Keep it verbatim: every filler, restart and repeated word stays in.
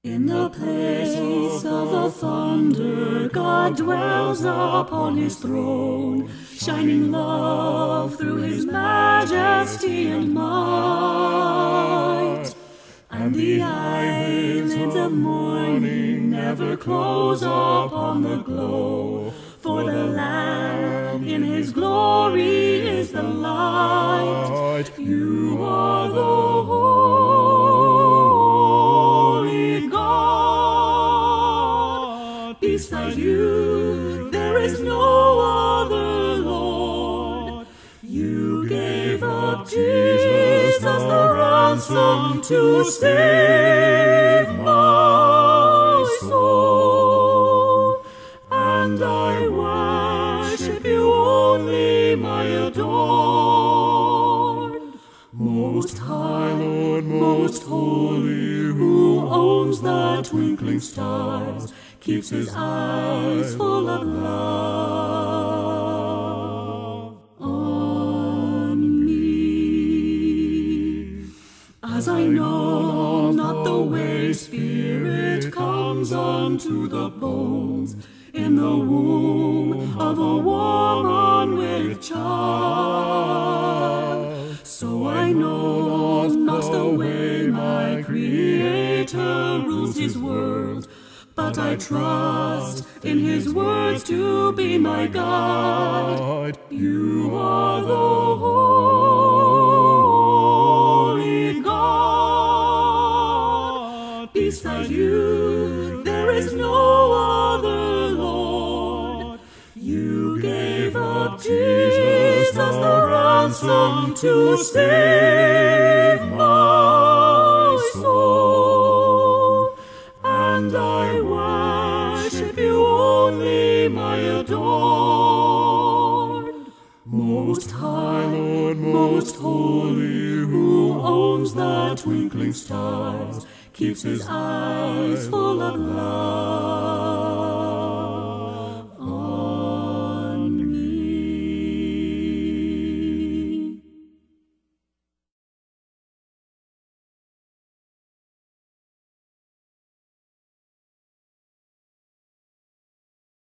In the place of the thunder, God dwells upon his throne, shining love through his majesty and might. And the eyelids of morning never close upon the glow, for the Lamb in his glory is the light. You are the holy God. Beside you there is no other Lord. You gave up Jesus the ransom to save my soul. And I worship you only, my adored. Most high Lord, most holy, who owns the twinkling stars, keeps his eyes full of love on me. As I know not the way spirit comes unto the bones, in the womb of a woman with child, so I know not the way my Creator rules his world, but I trust in his words to be my guide. You are the holy God. Beside you there is no other Lord. You gave up Jesus the ransom to save my soul. And I worship you only, my adored. Most high Lord, most holy, who owns the twinkling stars, keeps his eyes full